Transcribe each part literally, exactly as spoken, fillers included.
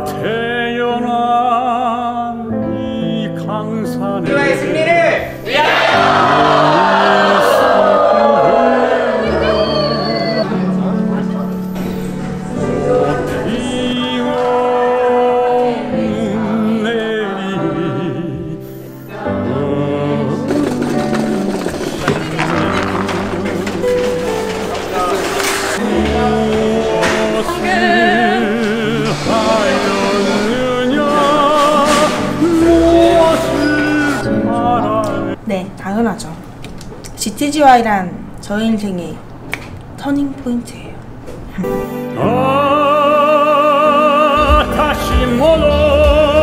내가 태어난 이 강산에 우리와의 승리를 위하여! 네, 당연하죠. 지티지와이란 저희 인생의 터닝 포인트예요. 아, 다시 멀어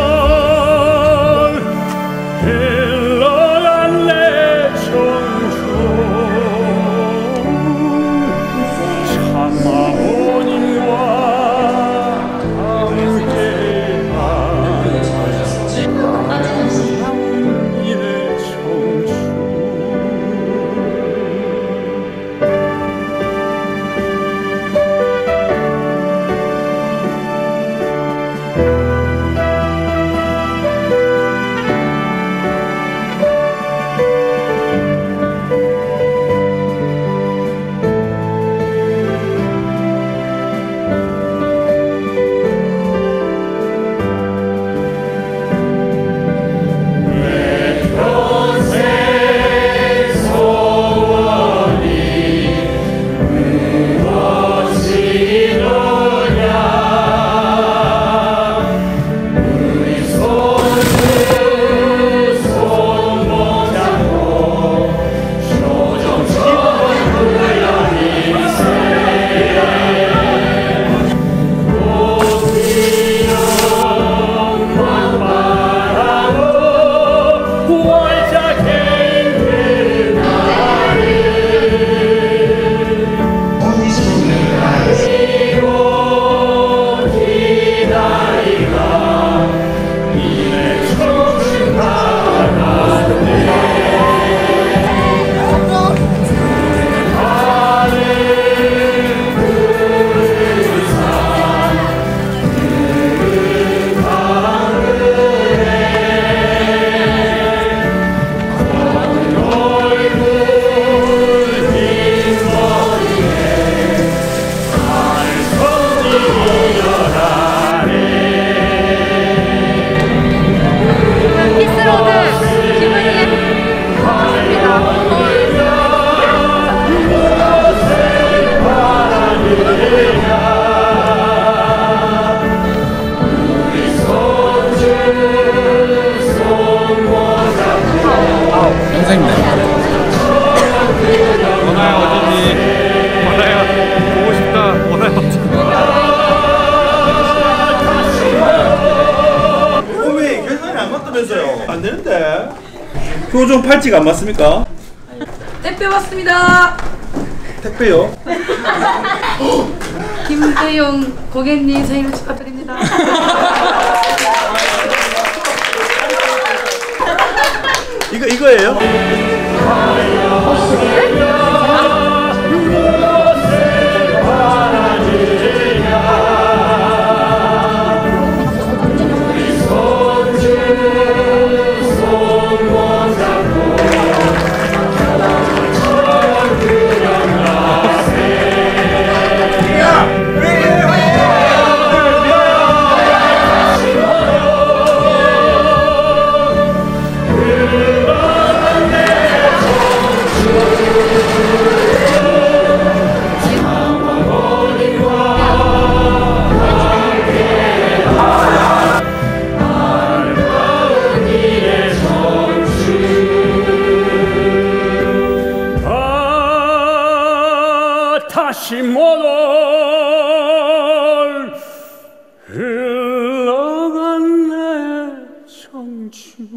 흘러간 내 청춘 참아버님과 함께한 이내 청춘. 선생님 원아야 어디니? 원아야 보고 싶다. 원아야 어디니? 몸이 계산이 안 맞다면서요? 안 되는데. 표정 팔찌가 안 맞습니까? 택배 왔습니다. 택배요? 김대용 고객님 생일 축하드립니다. 이거 이거예요? 다시 멀어 흘러간 내 청춘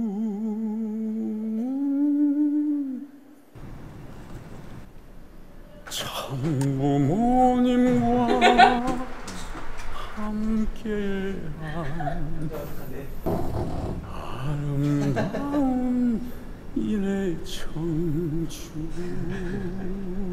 참부모님과 함께한 아름다운 이내 청춘